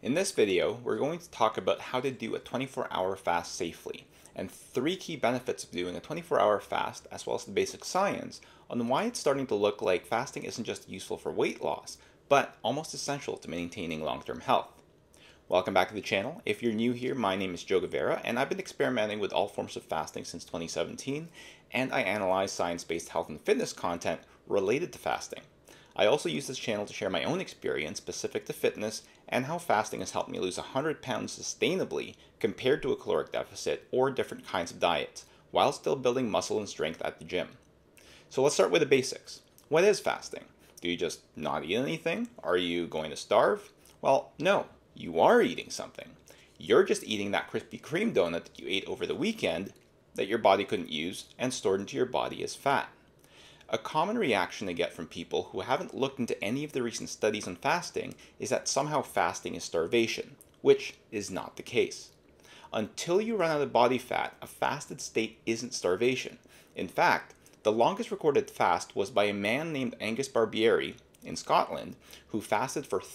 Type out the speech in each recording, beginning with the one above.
In this video, we're going to talk about how to do a 24-hour fast safely, and 3 key benefits of doing a 24-hour fast, as well as the basic science on why it's starting to look like fasting isn't just useful for weight loss, but almost essential to maintaining long-term health. Welcome back to the channel. If you're new here, my name is Joe Guevara, and I've been experimenting with all forms of fasting since 2017, and I analyze science-based health and fitness content related to fasting. I also use this channel to share my own experience specific to fitness and how fasting has helped me lose 100 pounds sustainably compared to a caloric deficit or different kinds of diets, while still building muscle and strength at the gym. So let's start with the basics. What is fasting? Do you just not eat anything? Are you going to starve? Well, no, you are eating something. You're just eating that Krispy Kreme donut that you ate over the weekend that your body couldn't use and stored into your body as fat. A common reaction I get from people who haven't looked into any of the recent studies on fasting is that somehow fasting is starvation, which is not the case. Until you run out of body fat, a fasted state isn't starvation. In fact, the longest recorded fast was by a man named Angus Barbieri in Scotland, who fasted for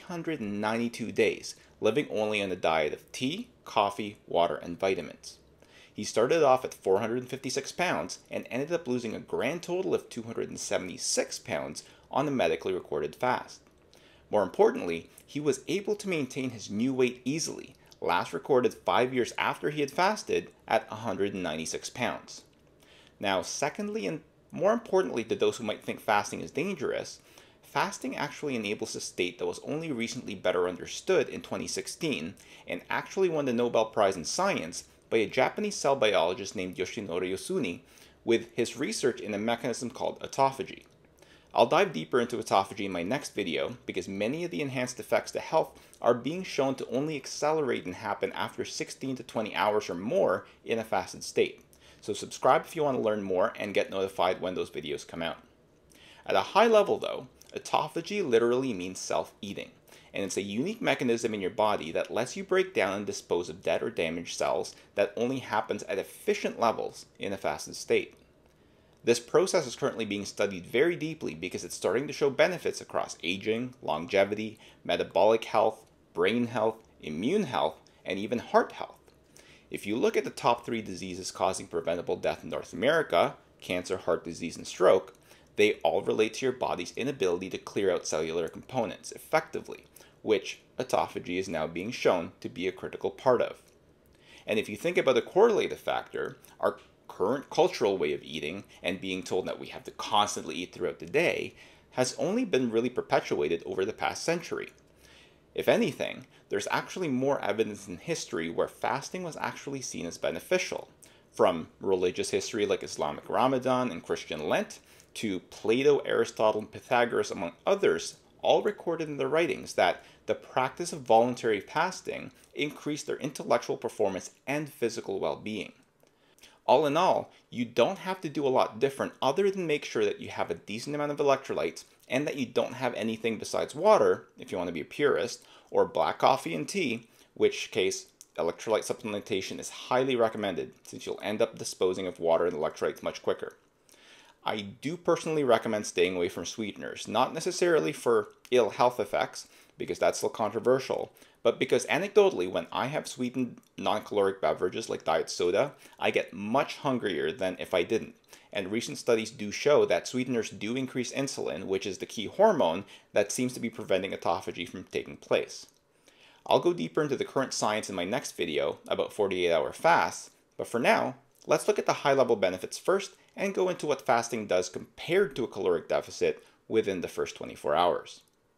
392 days, living only on a diet of tea, coffee, water, and vitamins. He started off at 456 pounds and ended up losing a grand total of 276 pounds on a medically recorded fast. More importantly, he was able to maintain his new weight easily, last recorded 5 years after he had fasted at 196 pounds. Now, secondly, and more importantly to those who might think fasting is dangerous, fasting actually enables a state that was only recently better understood in 2016 and actually won the Nobel Prize in Science by a Japanese cell biologist named Yoshinori Yosune with his research in a mechanism called autophagy. I'll dive deeper into autophagy in my next video because many of the enhanced effects to health are being shown to only accelerate and happen after 16 to 20 hours or more in a fasted state. So subscribe if you want to learn more and get notified when those videos come out. At a high level though, autophagy literally means self-eating, and it's a unique mechanism in your body that lets you break down and dispose of dead or damaged cells that only happens at efficient levels in a fasted state. This process is currently being studied very deeply because it's starting to show benefits across aging, longevity, metabolic health, brain health, immune health, and even heart health. If you look at the top 3 diseases causing preventable death in North America, cancer, heart disease, and stroke, they all relate to your body's inability to clear out cellular components effectively, which autophagy is now being shown to be a critical part of. And if you think about a correlative factor, our current cultural way of eating and being told that we have to constantly eat throughout the day has only been really perpetuated over the past century. If anything, there's actually more evidence in history where fasting was actually seen as beneficial, from religious history like Islamic Ramadan and Christian Lent, to Plato, Aristotle, and Pythagoras, among others, all recorded in their writings that the practice of voluntary fasting increased their intellectual performance and physical well-being. All in all, you don't have to do a lot different other than make sure that you have a decent amount of electrolytes and that you don't have anything besides water, if you want to be a purist, or black coffee and tea, which case electrolyte supplementation is highly recommended since you'll end up disposing of water and electrolytes much quicker. I do personally recommend staying away from sweeteners, not necessarily for ill health effects, because that's still controversial, but because anecdotally, when I have sweetened non-caloric beverages like diet soda, I get much hungrier than if I didn't. And recent studies do show that sweeteners do increase insulin, which is the key hormone that seems to be preventing autophagy from taking place. I'll go deeper into the current science in my next video about 48-hour fasts, but for now, let's look at the high-level benefits first and go into what fasting does compared to a caloric deficit within the first 24 hours.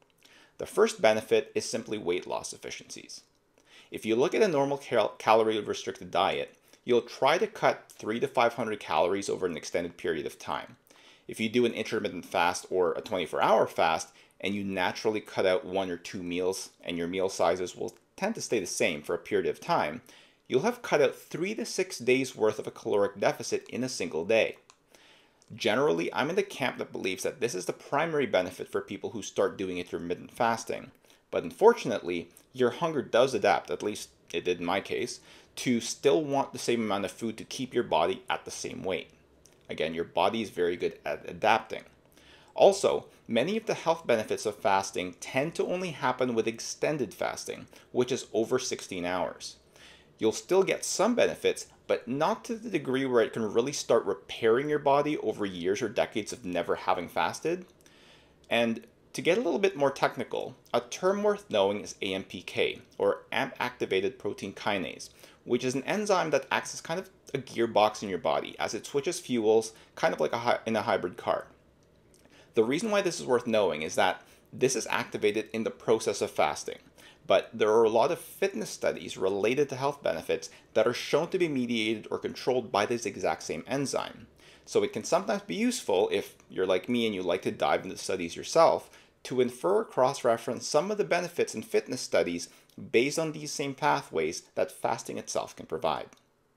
The first benefit is simply weight loss efficiencies. If you look at a normal calorie-restricted diet, you'll try to cut 300 to 500 calories over an extended period of time. If you do an intermittent fast or a 24-hour fast, and you naturally cut out 1 or 2 meals, and your meal sizes will tend to stay the same for a period of time, you'll have cut out 3 to 6 days worth of a caloric deficit in a single day. Generally, I'm in the camp that believes that this is the primary benefit for people who start doing intermittent fasting. But unfortunately, your hunger does adapt, at least it did in my case, to still want the same amount of food to keep your body at the same weight. Again, your body is very good at adapting. Also, many of the health benefits of fasting tend to only happen with extended fasting, which is over 16 hours. You'll still get some benefits, but not to the degree where it can really start repairing your body over years or decades of never having fasted. And to get a little bit more technical, a term worth knowing is AMPK, or AMP-activated protein kinase, which is an enzyme that acts as kind of a gearbox in your body as it switches fuels, kind of like in a hybrid car. The reason why this is worth knowing is that this is activated in the process of fasting, but there are a lot of fitness studies related to health benefits that are shown to be mediated or controlled by this exact same enzyme. So it can sometimes be useful, if you're like me and you like to dive into studies yourself, to infer or cross-reference some of the benefits in fitness studies based on these same pathways that fasting itself can provide.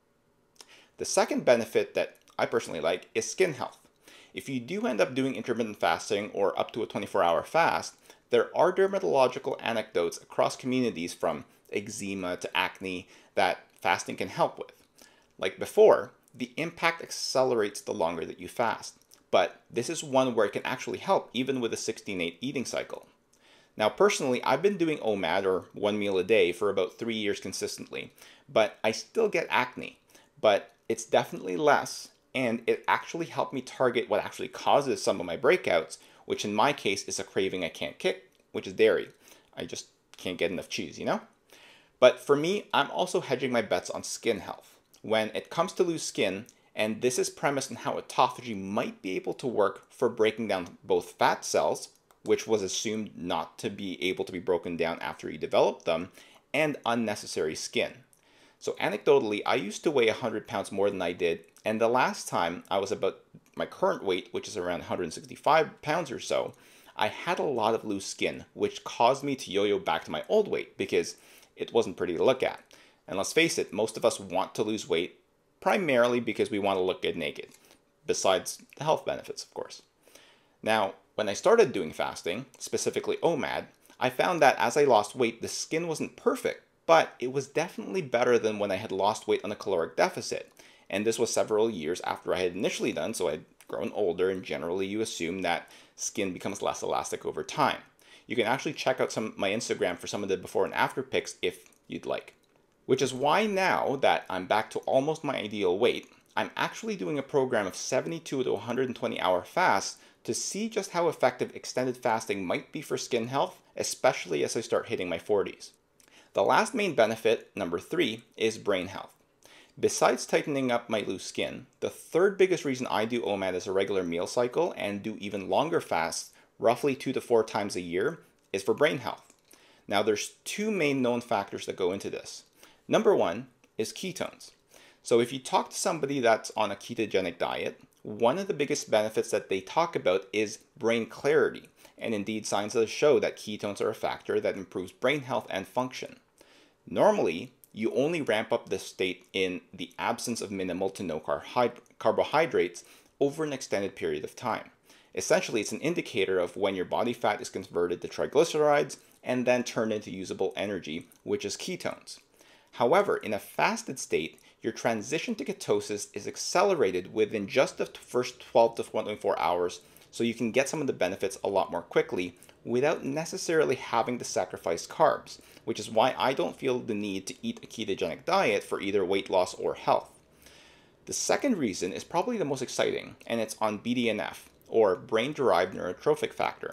The second benefit that I personally like is skin health. If you do end up doing intermittent fasting or up to a 24-hour fast, there are dermatological anecdotes across communities from eczema to acne that fasting can help with. Like before, the impact accelerates the longer that you fast, but this is one where it can actually help even with a 16-8 eating cycle. Now personally, I've been doing OMAD, or one meal a day, for about 3 years consistently, but I still get acne, but it's definitely less, and it actually helped me target what actually causes some of my breakouts, which in my case is a craving I can't kick, which is dairy. I just can't get enough cheese, you know? But for me, I'm also hedging my bets on skin health. When it comes to loose skin, and this is premised on how autophagy might be able to work for breaking down both fat cells, which was assumed not to be able to be broken down after you develop them, and unnecessary skin. So anecdotally, I used to weigh 100 pounds more than I did, and the last time I was about my current weight, which is around 165 pounds or so, I had a lot of loose skin, which caused me to yo-yo back to my old weight because it wasn't pretty to look at. And let's face it, most of us want to lose weight primarily because we want to look good naked, besides the health benefits, of course. Now, when I started doing fasting, specifically OMAD, I found that as I lost weight, the skin wasn't perfect, but it was definitely better than when I had lost weight on a caloric deficit. And this was several years after I had initially done, so I'd grown older, and generally you assume that skin becomes less elastic over time. You can actually check out my Instagram for some of the before and after pics if you'd like. Which is why now that I'm back to almost my ideal weight, I'm actually doing a program of 72 to 120 hour fasts to see just how effective extended fasting might be for skin health, especially as I start hitting my 40s. The last main benefit, number 3, is brain health. Besides tightening up my loose skin, the third biggest reason I do OMAD as a regular meal cycle and do even longer fasts, roughly 2 to 4 times a year, is for brain health. Now there's 2 main known factors that go into this. Number 1 is ketones. So if you talk to somebody that's on a ketogenic diet, one of the biggest benefits that they talk about is brain clarity. And indeed, science show that ketones are a factor that improves brain health and function. Normally, you only ramp up this state in the absence of minimal to no carbohydrates over an extended period of time. Essentially, it's an indicator of when your body fat is converted to triglycerides and then turned into usable energy, which is ketones. However, in a fasted state, your transition to ketosis is accelerated within just the first 12 to 24 hours, so you can get some of the benefits a lot more quickly without necessarily having to sacrifice carbs, which is why I don't feel the need to eat a ketogenic diet for either weight loss or health. The second reason is probably the most exciting, and it's on BDNF, or brain-derived neurotrophic factor.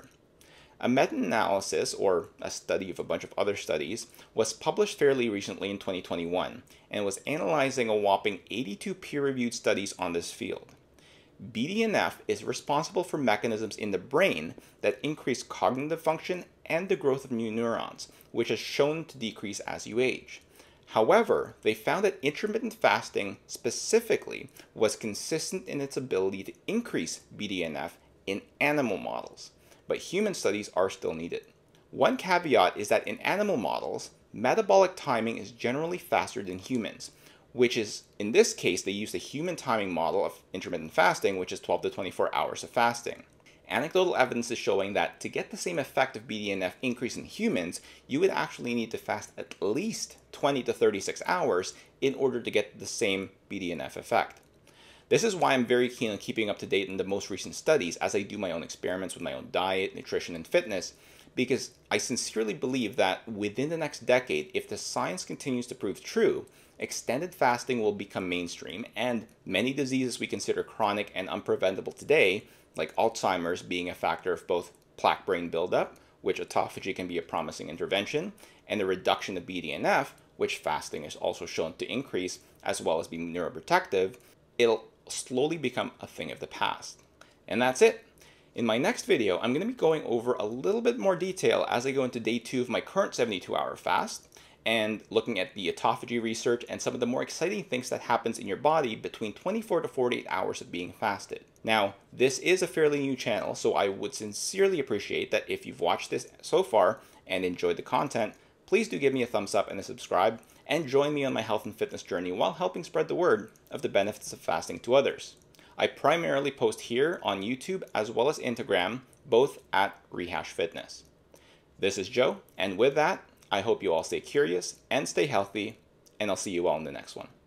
A meta-analysis, or a study of a bunch of other studies, was published fairly recently in 2021 and was analyzing a whopping 82 peer-reviewed studies on this field. BDNF is responsible for mechanisms in the brain that increase cognitive function and the growth of new neurons, which is shown to decrease as you age. However, they found that intermittent fasting specifically was consistent in its ability to increase BDNF in animal models, but human studies are still needed. One caveat is that in animal models, metabolic timing is generally faster than humans, which is, in this case, they used a human timing model of intermittent fasting, which is 12 to 24 hours of fasting. Anecdotal evidence is showing that to get the same effect of BDNF increase in humans, you would actually need to fast at least 20 to 36 hours in order to get the same BDNF effect. This is why I'm very keen on keeping up to date in the most recent studies as I do my own experiments with my own diet, nutrition, and fitness, because I sincerely believe that within the next decade, if the science continues to prove true, extended fasting will become mainstream, and many diseases we consider chronic and unpreventable today, like Alzheimer's being a factor of both plaque brain buildup, which autophagy can be a promising intervention, and the reduction of BDNF, which fasting is also shown to increase, as well as be neuroprotective, it'll slowly become a thing of the past. And that's it. In my next video, I'm going to be going over a little bit more detail as I go into day 2 of my current 72-hour fast, and looking at the autophagy research and some of the more exciting things that happens in your body between 24 to 48 hours of being fasted. Now, this is a fairly new channel, so I would sincerely appreciate that if you've watched this so far and enjoyed the content, please do give me a thumbs up and a subscribe, and join me on my health and fitness journey while helping spread the word of the benefits of fasting to others. I primarily post here on YouTube as well as Instagram, both at Rehash Fitness. This is Joe, and with that, I hope you all stay curious and stay healthy, and I'll see you all in the next one.